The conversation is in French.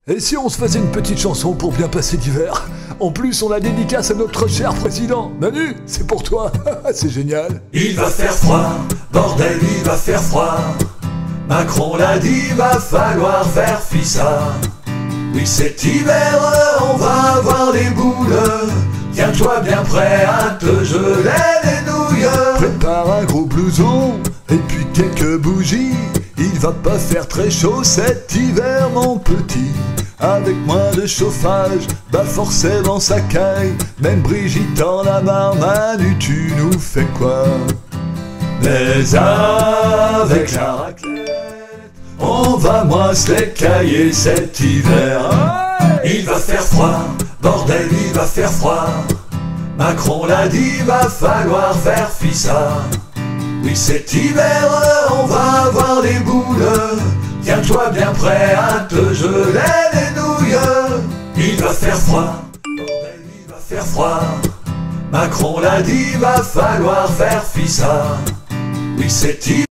Et si on se faisait une petite chanson pour bien passer l'hiver? En plus, on la dédicace à notre cher président. Manu, c'est pour toi. C'est génial. Il va faire froid, bordel, il va faire froid. Macron l'a dit, va falloir faire fi ça. Oui, cet hiver, on va avoir des boules. Tiens-toi bien prêt à te geler les nouilles. Prépare un gros blouson et puis quelques bougies. Il va pas faire très chaud cet hiver, mon petit. Avec moins de chauffage, bah forcément ça caille. Même Brigitte en a marre, Manu, tu nous fais quoi? Mais avec la raclette, on va moins se les cailler cet hiver. Il va faire froid, bordel, il va faire froid. Macron l'a dit, va falloir faire fi ça. Oui, cet hiver, on va avoir des boules. Tiens-toi bien prêt à te geler les nouilles. Il va faire froid, bordel, il va faire froid. Macron l'a dit, va falloir faire fi ça. Oui, cet hiver.